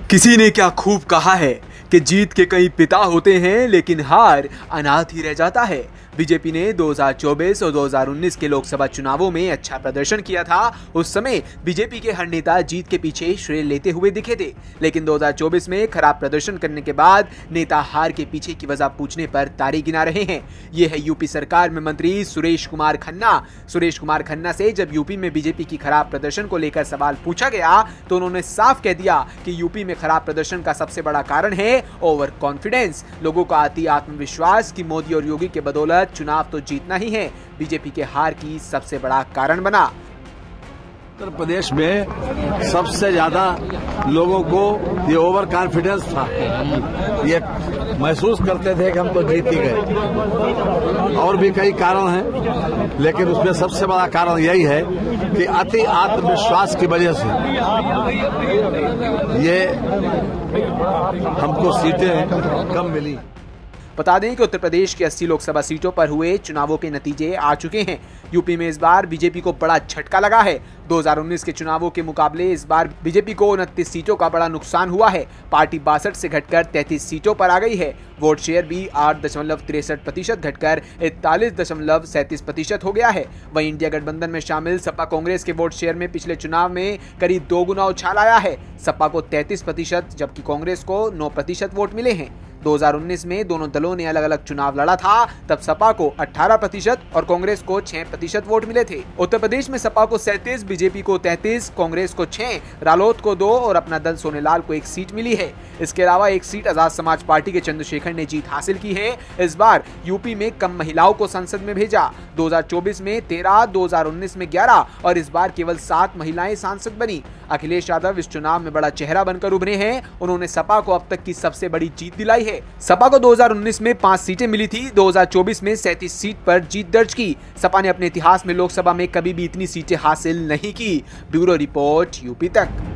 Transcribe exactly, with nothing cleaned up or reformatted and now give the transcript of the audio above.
किसी ने क्या खूब कहा है कि जीत के कई पिता होते हैं लेकिन हार अनाथ ही रह जाता है। बीजेपी ने दो हज़ार चौबीस और दो हज़ार उन्नीस के लोकसभा चुनावों में अच्छा प्रदर्शन किया था। उस समय बीजेपी के हर नेता जीत के पीछे श्रेय लेते हुए दिखे थे, लेकिन दो हज़ार चौबीस में खराब प्रदर्शन करने के बाद नेता हार के पीछे की वजह पूछने पर तारी गिना रहे हैं। ये है यूपी सरकार में मंत्री सुरेश कुमार खन्ना। सुरेश कुमार खन्ना से जब यूपी में बीजेपी की खराब प्रदर्शन को लेकर सवाल पूछा गया तो उन्होंने साफ कह दिया कि यूपी में खराब प्रदर्शन का सबसे बड़ा कारण है ओवर कॉन्फिडेंस। लोगों का अति आत्मविश्वास कि मोदी और योगी के बदौलत चुनाव तो जीतना ही है, बीजेपी के हार की सबसे बड़ा कारण बना। उत्तर प्रदेश में सबसे ज्यादा लोगों को ये ओवर कॉन्फिडेंस था, ये महसूस करते थे कि हम तो जीत ही गए। और भी कई कारण हैं, लेकिन उसमें सबसे बड़ा कारण यही है कि अति आत्मविश्वास की वजह से ये हमको सीटें कम मिली। बता दें कि उत्तर प्रदेश की अस्सी लोकसभा सीटों पर हुए चुनावों के नतीजे आ चुके हैं। यूपी में इस बार बीजेपी को बड़ा झटका लगा है। दो हज़ार उन्नीस के चुनावों के मुकाबले इस बार बीजेपी को उनतीस सीटों का बड़ा नुकसान हुआ है। पार्टी बासठ से घटकर तैंतीस सीटों पर आ गई है। वोट शेयर भी आठ दशमलव तिरसठ प्रतिशत घटकर इकतालीस दशमलव सैंतीस प्रतिशत हो गया है। वहीं इंडिया गठबंधन में शामिल सपा कांग्रेस के वोट शेयर में पिछले चुनाव में करीब दो गुना उछाल आया है। सपा को तैंतीस प्रतिशत जबकि कांग्रेस को नौ प्रतिशत वोट मिले हैं। दो हज़ार उन्नीस में दोनों दलों ने अलग अलग चुनाव लड़ा था, तब सपा को अठारह प्रतिशत और कांग्रेस को छह प्रतिशत वोट मिले थे। उत्तर प्रदेश में सपा को सैंतीस, बीजेपी को तैंतीस, कांग्रेस को छह, रालोद को दो और अपना दल सोनेलाल को एक सीट मिली है। इसके अलावा एक सीट आजाद समाज पार्टी के चंद्रशेखर ने जीत हासिल की है। इस बार यूपी में कम महिलाओं को संसद में भेजा। दो हज़ार चौबीस में तेरह, दो हज़ार उन्नीस में ग्यारह और इस बार केवल सात महिलाएं सांसद बनी। अखिलेश यादव इस चुनाव में बड़ा चेहरा बनकर उभरे हैं। उन्होंने सपा को अब तक की सबसे बड़ी जीत दिलाई है। सपा को दो हज़ार उन्नीस में पांच सीटें मिली थी, दो हज़ार चौबीस में सैंतीस सीट पर जीत दर्ज की। सपा ने अपने इतिहास में लोकसभा में कभी भी इतनी सीटें हासिल नहीं की। ब्यूरो रिपोर्ट यूपी तक।